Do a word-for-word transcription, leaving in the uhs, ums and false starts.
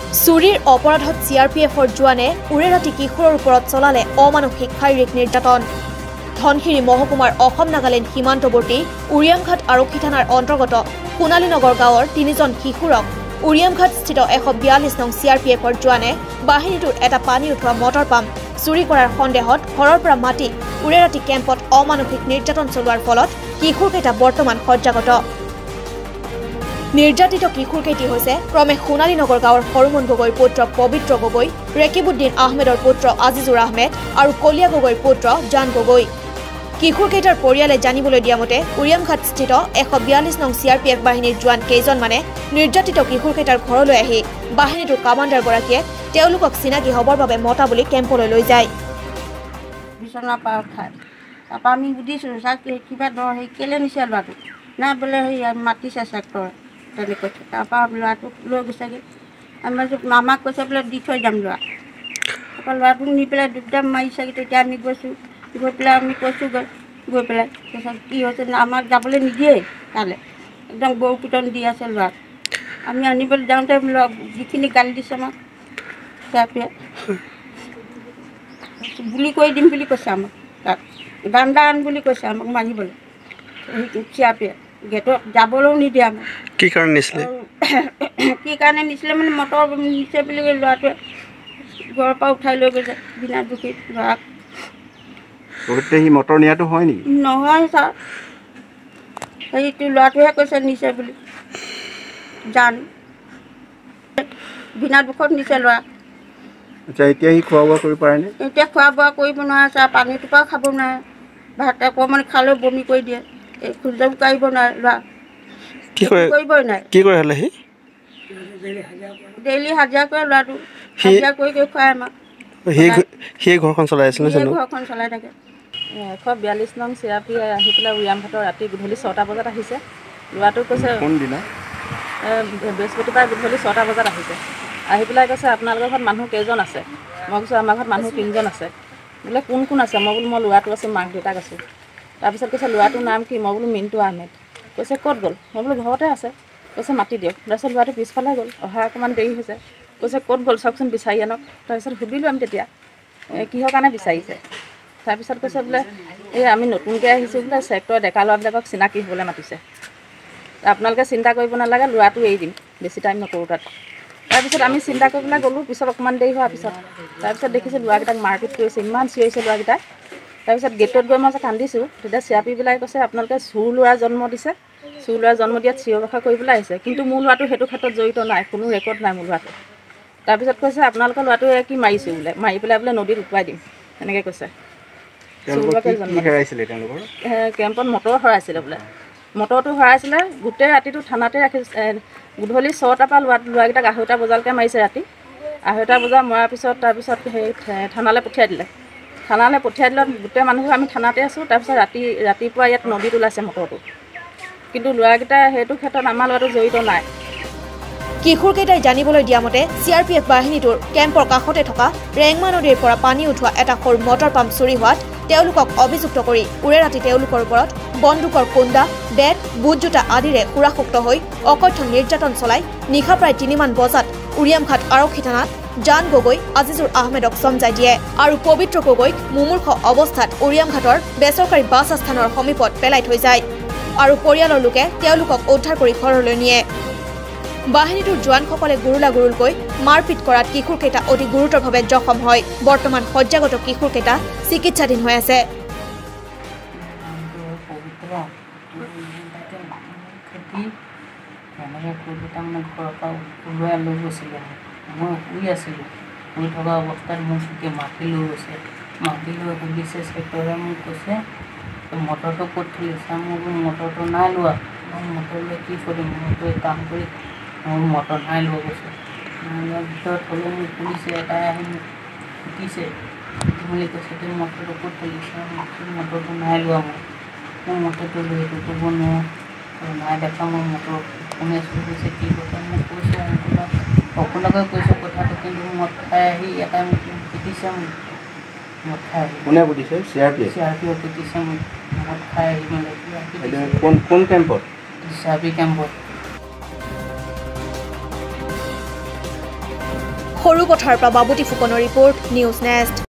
চুৰিৰ অপৰাধত C R P এফৰ জোৱানে উৰে ৰাতি কিশোৰৰ ওপৰত চলালে অমানসিক শাৰীৰিক নিৰ্যাতন। ধনশিৰি মহকুমাৰ অসম নাগালেণ্ড সীমান্তৱৰ্তী উৰিয়ামঘাট আৰক্ষী থানাৰ অন্তৰ্গত সোণালীনগৰ গাঁৱৰ তিনিজন শিশুৰক উৰিয়ামঘাটস্থিত এশ বিয়াল্লিছ নং চি আৰ পি এফৰ জোৱানে বাহিনীটোৰ এটা পানী উঠোৱা মটৰ পাম্প চুৰি কৰাৰ সন্দেহত ঘৰৰ পৰা মাতি উৰে ৰাতি কেম্পত অমানসিক নিৰ্যাতন চলোৱাৰ ফলত কিশোৰকেইটা বৰ্তমান সজ্জাগত। নিৰ্যাতিত কিশোৰকেইটি হৈছে ক্ৰমে সোণালীনগৰ গাঁৱৰ হৰুমন গগৈৰ পুত্ৰ পবিত্ৰ গগৈ, ৰেকিবুদ্দিন আহমেদৰ পুত্ৰ আজিজুৰ আহমেদ আৰু কলিয়া গগৈৰ পুত্ৰ জান গগৈ। কিশোৰকেইটাৰ পৰিয়ালে জানিবলৈ দিয়া মতে উৰিয়ামঘাটস্থিত এশ বিয়াল্লিছ নং চি আৰ পি এফ বাহিনীৰ জোৱান কেইজনমানে নিৰ্যাতিত কিশোৰকেইটাৰ ঘৰলৈ আহি বাহিনীটোৰ কামাণ্ডাৰগৰাকীয়ে তেওঁলোকক চিনাকি হ'বৰ বাবে মতা বুলি কেম্পলৈ লৈ যায়। বিচনা পাৰ খাই তাৰপৰা আমি সুধিছোঁ চাওক কিবা দৰ সেই কেলৈ নিছে ল'ৰাটো, নাই বোলে সেই মাতিছে চেক্টৰ তেনেকৈ। তাৰপৰা ল'ৰাটোক লৈ গৈছেগৈ, আমি মামাক কৈছে বোলে দি থৈ যাম ল'ৰা। তাৰপৰা ল'ৰাটোক নি পেলাই দুপদাম মাৰিছেগৈ। তেতিয়া আমি গৈছোঁ, গৈ পেলাই আমি কৈছোঁ গৈ গৈ পেলাই কৈছে কি হৈছে আমাক যাবলৈ নিদিয়েই তালৈ, একদম গৰু পিটন দি আছে ল'ৰাক। আমি আনিবলৈ যাওঁতে ল'ৰা যিখিনি গালি দিছে আমাক তাৰপৰা গুলি কৰি দিম বুলি কৈছে আমাক, তাত ডাণ্ডা আন বুলি কৈছে আমাক মাৰিবলৈ। সেই চিয়াপে গেটত যাবলৈও নিদিয়ে আমাক। কি কাৰণে নিছিলে কি কাৰণে নিছিলে মানে মটৰ নিছে বুলি ল'ৰাটোৱে ঘৰৰ পৰা উঠাই লৈ গৈছে বিনা দুখী ল'ৰাক। সি মটৰ নিয়াটো হয় নেকি? নহয় ছাৰ, সেইটো ল'ৰাটোহে কৈছে নিছে বুলি। জান বিনা দুখত নিছে ল'ৰা। আচ্ছা, এতিয়া সি খোৱা বোৱা কৰিব পাৰেনে? এতিয়া খোৱা বোৱা কৰিব নোৱাৰে ছাৰ, পানী টোপাও খাব নোৱাৰে, ভাত অকণমান খালেও বমি কৰি দিয়ে, এই খোজ কাঢ়িব নোৱাৰে ল'ৰা। কি কৰে কৰিবই নোৱাৰে। কি কৰে হ'লে সি ডেইলি হাজিৰা কৰে ল'ৰাটো, হাজিৰা কৰি কৰি খুৱাই আমাক। সি ঘৰখন চলাই আছিলে জানো? ঘৰখন চলাই থাকে। এশ বিয়াল্লিছ নং চি আৰ পি আহি পেলাই উৰিয়ামঘাটৰ ৰাতি গধূলি ছটা বজাত আহিছে। ল'ৰাটো কৈছে কোনদিনা? বৃহস্পতিবাৰ গধূলি ছটা বজাত আহিছে। আহি পেলাই কৈছে আপোনালোকৰ ঘৰত মানুহ কেইজন আছে? মই কৈছোঁ আমাৰ ঘৰত মানুহ তিনিজন আছে। বোলে কোন কোন আছে? মই বোলো মই ল'ৰাটো আছোঁ, মাক দেউতাক আছোঁ। তাৰপিছত কৈছে ল'ৰাটোৰ নাম কি? মই বোলো মিণ্টু আহমেদ। কৈছে ক'ত গ'ল? মই বোলো ঘৰতে আছে। কৈছে মাতি দিয়ক। তাৰপিছত ল'ৰাটো পিছফালে গ'ল, অহা অকণমান দেৰি হৈছে। কৈছে ক'ত গ'ল চাওকচোন, বিচাৰি আনক। তাৰপিছত সুধিলোঁ আমি তেতিয়া কিহৰ কাৰণে বিচাৰিছে। তাৰপিছত কৈছে বোলে এই আমি নতুনকৈ আহিছোঁ বোলে, চেক্টৰ ডেকা ল'ৰাবিলাকক চিনাকি হ'বলৈ মাতিছে, আপোনালোকে চিন্তা কৰিব নালাগে, ল'ৰাটো এৰি দিম, বেছি টাইম নকৰোঁ তাত। তাৰপিছত আমি চিন্তা কৰি পেলাই গ'লোঁ। পিছত অকণমান দেৰি হোৱাৰ পিছত তাৰপিছত দেখিছোঁ ল'ৰাকেইটাক মাৰপিট কৰিছে, ইমান চিঞৰিছে ল'ৰাকেইটাই। তাৰপিছত গেটত গৈ মই যে কান্দিছোঁ, তেতিয়া চি আৰ পি বিলাক কৈছে আপোনালোকে চুৰ ল'ৰা জন্ম দিছে, চুৰ ল'ৰা জন্ম দিয়াত চিঞৰ বাখৰ কৰিবলৈ আহিছে, কিন্তু মোৰ ল'ৰাটো সেইটো ক্ষেত্ৰত জড়িত নাই, কোনো ৰেকৰ্ড নাই মোৰ ল'ৰাটো। তাৰপিছত কৈছে আপোনালোকৰ ল'ৰাটোৱে কি মাৰিছোঁ বোলে, মাৰি পেলাই বোলে নদীত উটুৱাই দিম, তেনেকৈ কৈছে। কেম্পত মটৰ হৰাইছিলে বোলে, মটৰটো হৰাইছিলে গোটেই ৰাতিটো থানাতে ৰাখি, গধূলি ছটাৰ পৰা ল'ৰা ল'ৰাকেইটাক আঢ়ৈটা বজালৈকে মাৰিছে ৰাতি। আঢ়ৈটা বজা মৰাৰ পিছত তাৰপিছত সেই থানালৈ পঠিয়াই দিলে। থানালৈ পঠিয়াই দিলত গোটেই মানুহবোৰ আমি থানাতে আছোঁ। তাৰপিছত ৰাতি ৰাতিপুৱা ইয়াত নদীত ওলাইছে মটৰটো, কিন্তু ল'ৰাকেইটা সেইটো ক্ষেত্ৰত আমাৰ ল'ৰাটো জড়িত নাই। কিশোৰকেইটাই জানিবলৈ দিয়া মতে চি আৰ পি এফ বাহিনীটোৰ কেম্পৰ কাষতে থকা ৰেংমা নদীৰ পৰা পানী উঠোৱা এটা সৰু মটৰ পাম্প চুৰি হোৱাত তেওঁলোকক অভিযুক্ত কৰি উৰে ৰাতি তেওঁলোকৰ ওপৰত বন্দুকৰ কুন্দা, বেট, বুট জোতা আদিৰে সুৰাসুক্ত হৈ অকথ্য নিৰ্যাতন চলাই নিশা প্ৰায় তিনিমান বজাত উৰিয়ামঘাট আৰক্ষী থানাত জান গগৈ, আজিজুৰ আহমেদক চমজাই দিয়ে আৰু পবিত্ৰ গগৈক মুমূৰ্ষ অৱস্থাত উৰিয়ামঘাটৰ বেচৰকাৰী বাছ আস্থানৰ সমীপত পেলাই থৈ যায় আৰু পৰিয়ালৰ লোকে তেওঁলোকক উদ্ধাৰ কৰি ঘৰলৈ নিয়ে। বাহিনীটোৰ জোৱানসকলে গুৰুলা গুৰুলকৈ মাৰপিট কৰাত কিশোৰকেইটা অতি গুৰুতৰভাৱে জখম হয়। বৰ্তমান সজ্জাগত কিশোৰকেইটা চিকিৎসাধীন হৈ আছে। মই শুই আছিলোঁ, শুই থকা অৱস্থাত মোক চুকে মাতি লৈ গৈছে, মাতি লৈ সুধিছে চেক্টৰে মোক কৈছে মটৰটো ক'ত থলিছা? মই বোলো মটৰটো নাই লোৱা, মই মটৰ লৈ কি কৰিম, মটৰ কাম কৰি মোৰ মটৰ নাই লোৱা গৈছে। নাই লোৱাৰ ভিতৰত হ'লেও মোক পুলিচে এটাই আহি মোক সুধিছে বুলি কৈছে তুমি মটৰটো ক'ত থলিছা? মটৰটো নাই লোৱা, মই মোৰ মটৰটো লৈ সেইটো ক'ব নোৱাৰোঁ, নাই দেখা মই মটৰ কোনে চুৰ কৰিছে কি কথা মোক কৈছোঁ, আপোনাক আপোনাকে কৈছোঁ কথাটো, কিন্তু মদ খাই আহি এটাই মোক পিটিছে, মোক মদ খাই আহি। কোনে পিটিছে? C R P C R P পিটিছে মোক, মদ খাই আহি মানে কোন কোন কেম্পত? চি আৰ পি কেম্পত। সৰু পথাৰৰ পৰা বাবুতি ফুকনৰ ৰিপৰ্ট নিউজ নেষ্ট।